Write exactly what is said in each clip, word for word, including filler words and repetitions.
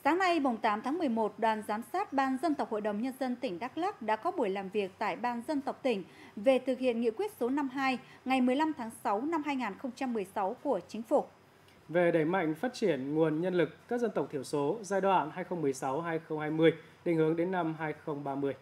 Sáng nay, mùng tám tháng mười một, đoàn giám sát Ban Dân tộc Hội đồng Nhân dân tỉnh Đắk Lắk đã có buổi làm việc tại Ban Dân tộc tỉnh về thực hiện nghị quyết số năm mươi hai ngày mười lăm tháng sáu năm hai nghìn không trăm mười sáu của Chính phủ. Về đẩy mạnh phát triển nguồn nhân lực các dân tộc thiểu số giai đoạn hai nghìn không trăm mười sáu đến hai nghìn không trăm hai mươi, định hướng đến năm hai nghìn không trăm ba mươi.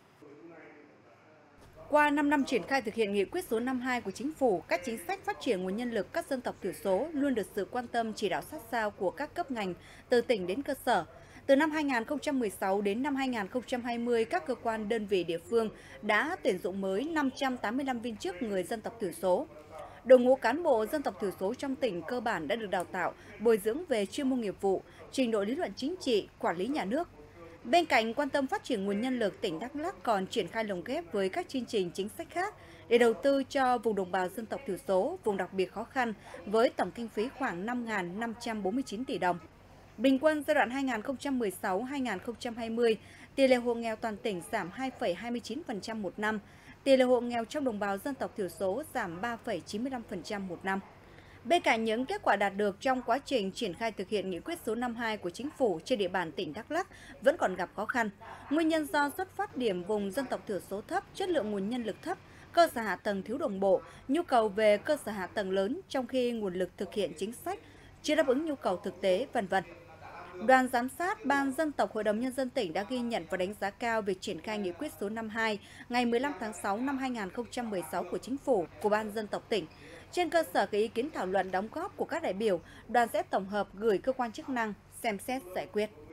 Qua năm năm triển khai thực hiện nghị quyết số năm mươi hai của Chính phủ, các chính sách phát triển nguồn nhân lực các dân tộc thiểu số luôn được sự quan tâm chỉ đạo sát sao của các cấp ngành từ tỉnh đến cơ sở. Từ năm hai nghìn không trăm mười sáu đến năm hai nghìn không trăm hai mươi, các cơ quan đơn vị địa phương đã tuyển dụng mới năm trăm tám mươi lăm viên chức người dân tộc thiểu số. Đội ngũ cán bộ dân tộc thiểu số trong tỉnh cơ bản đã được đào tạo, bồi dưỡng về chuyên môn nghiệp vụ, trình độ lý luận chính trị, quản lý nhà nước. Bên cạnh quan tâm phát triển nguồn nhân lực, tỉnh Đắk Lắk còn triển khai lồng ghép với các chương trình chính sách khác để đầu tư cho vùng đồng bào dân tộc thiểu số, vùng đặc biệt khó khăn với tổng kinh phí khoảng năm nghìn năm trăm bốn mươi chín tỷ đồng. Bình quân giai đoạn hai nghìn không trăm mười sáu đến hai nghìn không trăm hai mươi, tỷ lệ hộ nghèo toàn tỉnh giảm hai phẩy hai mươi chín phần trăm một năm, tỷ lệ hộ nghèo trong đồng bào dân tộc thiểu số giảm ba phẩy chín mươi lăm phần trăm một năm. Bên cạnh những kết quả đạt được trong quá trình triển khai thực hiện nghị quyết số năm mươi hai của Chính phủ trên địa bàn tỉnh Đắk Lắk vẫn còn gặp khó khăn. Nguyên nhân do xuất phát điểm vùng dân tộc thiểu số thấp, chất lượng nguồn nhân lực thấp, cơ sở hạ tầng thiếu đồng bộ, nhu cầu về cơ sở hạ tầng lớn trong khi nguồn lực thực hiện chính sách chưa đáp ứng nhu cầu thực tế, vân vân. Đoàn giám sát Ban Dân tộc Hội đồng Nhân dân tỉnh đã ghi nhận và đánh giá cao việc triển khai nghị quyết số năm mươi hai ngày mười lăm tháng sáu năm hai nghìn không trăm mười sáu của Chính phủ, của Ban Dân tộc tỉnh. Trên cơ sở các ý kiến thảo luận đóng góp của các đại biểu, đoàn sẽ tổng hợp gửi cơ quan chức năng xem xét giải quyết.